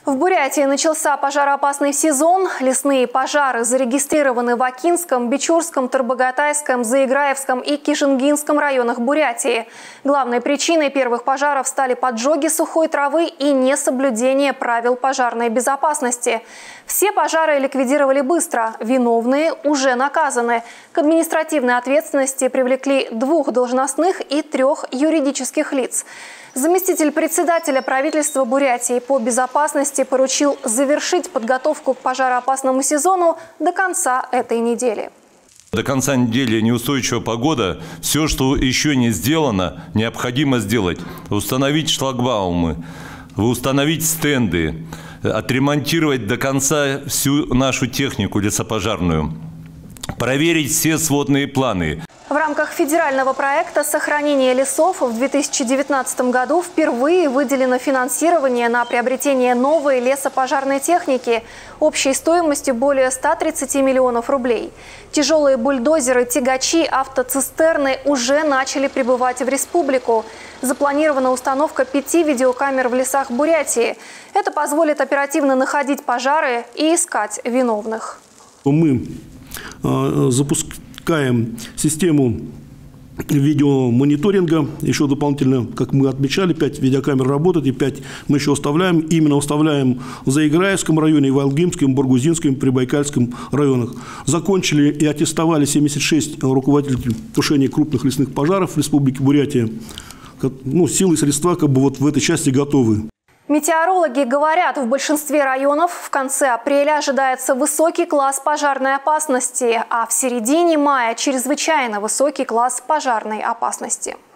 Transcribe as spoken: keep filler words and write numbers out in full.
В Бурятии начался пожароопасный сезон. Лесные пожары зарегистрированы в Акинском, Бичурском, Тарбагатайском, Заиграевском и Кишингинском районах Бурятии. Главной причиной первых пожаров стали поджоги сухой травы и несоблюдение правил пожарной безопасности. Все пожары ликвидировали быстро. Виновные уже наказаны. К административной ответственности привлекли двух должностных и трех юридических лиц. Заместитель председателя правительства Бурятии по безопасности поручил завершить подготовку к пожароопасному сезону до конца этой недели. До конца недели неустойчивая погода. Все, что еще не сделано, необходимо сделать. Установить шлагбаумы, установить стенды, отремонтировать до конца всю нашу технику лесопожарную, проверить все сводные планы. В рамках федерального проекта «Сохранение лесов» в две тысячи девятнадцатом году впервые выделено финансирование на приобретение новой лесопожарной техники общей стоимостью более ста тридцати миллионов рублей. Тяжелые бульдозеры, тягачи, автоцистерны уже начали прибывать в республику. Запланирована установка пяти видеокамер в лесах Бурятии. Это позволит оперативно находить пожары и искать виновных. Мы э, запускаем Запускаем систему видеомониторинга. Еще дополнительно, как мы отмечали, пять видеокамер работают, и пять мы еще оставляем. Именно оставляем в Заиграевском районе, в Алгимском, Баргузинском, Прибайкальском районах. Закончили и аттестовали семьдесят шесть руководителей тушения крупных лесных пожаров в Республике Бурятия. Ну, силы и средства как бы вот в этой части готовы. Метеорологи говорят, в большинстве районов в конце апреля ожидается высокий класс пожарной опасности, а в середине мая чрезвычайно высокий класс пожарной опасности.